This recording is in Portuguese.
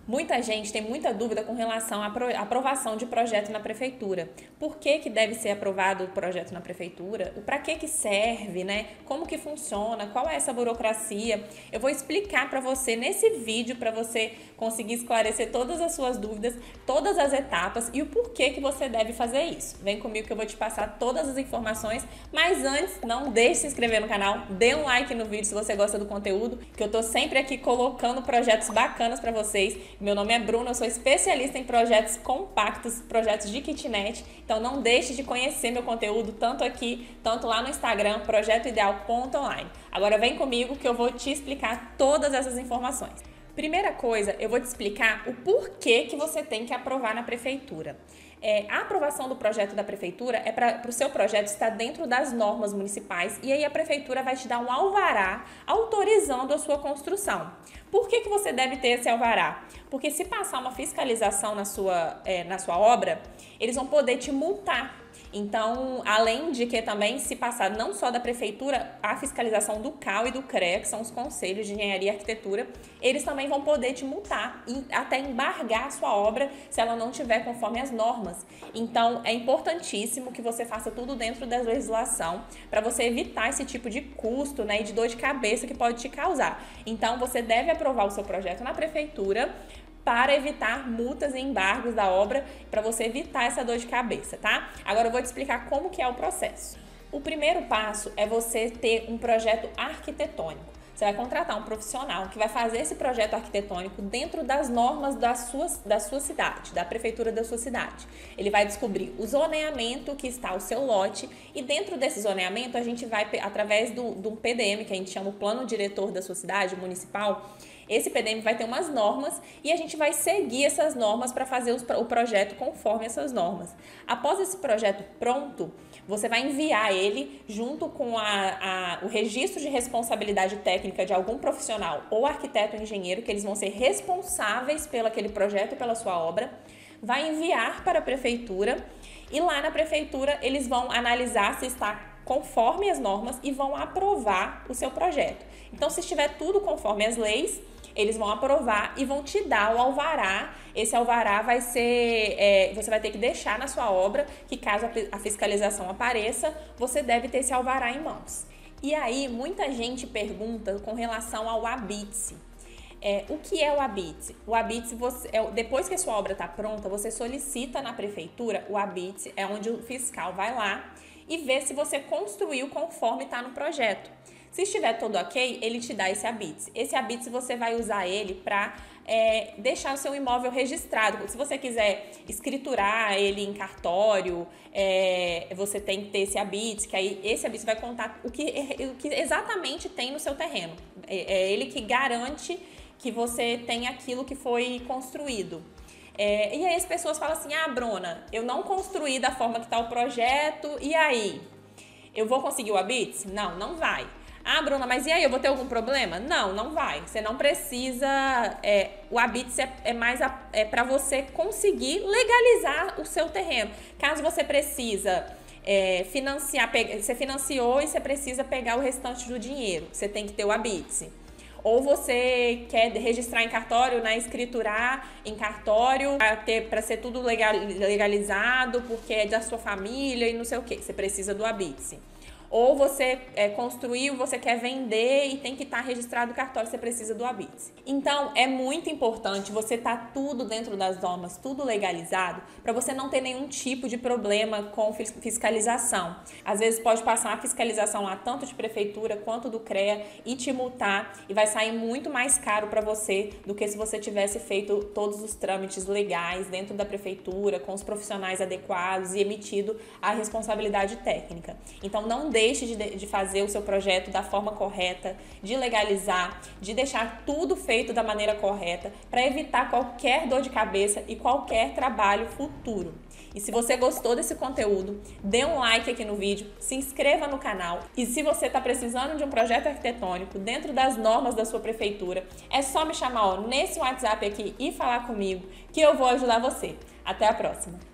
Muita gente tem muita dúvida com relação à aprovação de projeto na prefeitura. Por que deve ser aprovado o projeto na prefeitura? Para que serve, né? Como que funciona? Qual é essa burocracia? Eu vou explicar para você nesse vídeo para você conseguir esclarecer todas as suas dúvidas, todas as etapas e o porquê que você deve fazer isso. Vem comigo que eu vou te passar todas as informações, mas antes, não deixe de se inscrever no canal, dê um like no vídeo se você gosta do conteúdo, que eu tô sempre aqui colocando projetos bacanas para vocês. Meu nome é Bruna, eu sou especialista em projetos compactos, projetos de kitnet, então não deixe de conhecer meu conteúdo tanto aqui, tanto lá no Instagram, projetoideal.online. Agora vem comigo que eu vou te explicar todas essas informações. Primeira coisa, eu vou te explicar o porquê que você tem que aprovar na prefeitura. A aprovação do projeto da prefeitura é para o seu projeto estar dentro das normas municipais e aí a prefeitura vai te dar um alvará autorizando a sua construção. Por que você deve ter esse alvará? Porque se passar uma fiscalização na sua obra, eles vão poder te multar. Então, além de que também, se passar não só da prefeitura, a fiscalização do CAU e do CREA, que são os Conselhos de Engenharia e Arquitetura, eles também vão poder te multar e até embargar a sua obra se ela não estiver conforme as normas. Então, é importantíssimo que você faça tudo dentro da legislação para você evitar esse tipo de custo, né, e de dor de cabeça que pode te causar. Então, você deve aprovar o seu projeto na prefeitura para evitar multas e embargos da obra, para você evitar essa dor de cabeça, tá? Agora eu vou te explicar como que é o processo. O primeiro passo é você ter um projeto arquitetônico. Você vai contratar um profissional que vai fazer esse projeto arquitetônico dentro das normas da sua cidade, da prefeitura da sua cidade. Ele vai descobrir o zoneamento que está o seu lote e dentro desse zoneamento a gente vai, através do PDM, que a gente chama o plano diretor da sua cidade, municipal, esse PDM vai ter umas normas e a gente vai seguir essas normas para fazer o projeto conforme essas normas. Após esse projeto pronto, você vai enviar ele junto com o registro de responsabilidade técnica de algum profissional ou arquiteto ou engenheiro, que eles vão ser responsáveis pelo aquele projeto e pela sua obra, vai enviar para a prefeitura e lá na prefeitura eles vão analisar se está conforme as normas e vão aprovar o seu projeto. Então, se estiver tudo conforme as leis, eles vão aprovar e vão te dar o alvará. Esse alvará vai ser, você vai ter que deixar na sua obra, que caso a fiscalização apareça, você deve ter esse alvará em mãos. E aí, muita gente pergunta com relação ao habite-se. O que é o habite-se? O habite-se, depois que a sua obra está pronta, você solicita na prefeitura o habite-se, é onde o fiscal vai lá e vê se você construiu conforme está no projeto. Se estiver tudo ok, ele te dá esse habite-se. Esse habite-se você vai usar ele para deixar o seu imóvel registrado. Se você quiser escriturar ele em cartório, você tem que ter esse habite-se, que aí esse habite-se vai contar o que exatamente tem no seu terreno. É ele que garante que você tem aquilo que foi construído. E aí as pessoas falam assim, Bruna, eu não construí da forma que está o projeto, e aí? Eu vou conseguir o habite-se? Não, não vai. Bruna, mas e aí, eu vou ter algum problema? Não, não vai. Você não precisa... o habite-se é mais para você conseguir legalizar o seu terreno. Caso você precisa financiar, você financiou e você precisa pegar o restante do dinheiro, você tem que ter o habite-se. Ou você quer registrar em cartório, né, escriturar em cartório para ser tudo legalizado, porque é da sua família e não sei o que, você precisa do habite-se. Ou você construiu, você quer vender e tem que estar registrado no cartório, você precisa do habite-se. Então, é muito importante você estar tudo dentro das normas, tudo legalizado, para você não ter nenhum tipo de problema com fiscalização. Às vezes pode passar a fiscalização lá, tanto de prefeitura quanto do CREA, e te multar, e vai sair muito mais caro para você do que se você tivesse feito todos os trâmites legais dentro da prefeitura, com os profissionais adequados e emitido a responsabilidade técnica. Então, não deixe de fazer o seu projeto da forma correta, de legalizar, de deixar tudo feito da maneira correta, para evitar qualquer dor de cabeça e qualquer trabalho futuro. E se você gostou desse conteúdo, dê um like aqui no vídeo, se inscreva no canal. E se você está precisando de um projeto arquitetônico dentro das normas da sua prefeitura, é só me chamar nesse WhatsApp aqui e falar comigo que eu vou ajudar você. Até a próxima!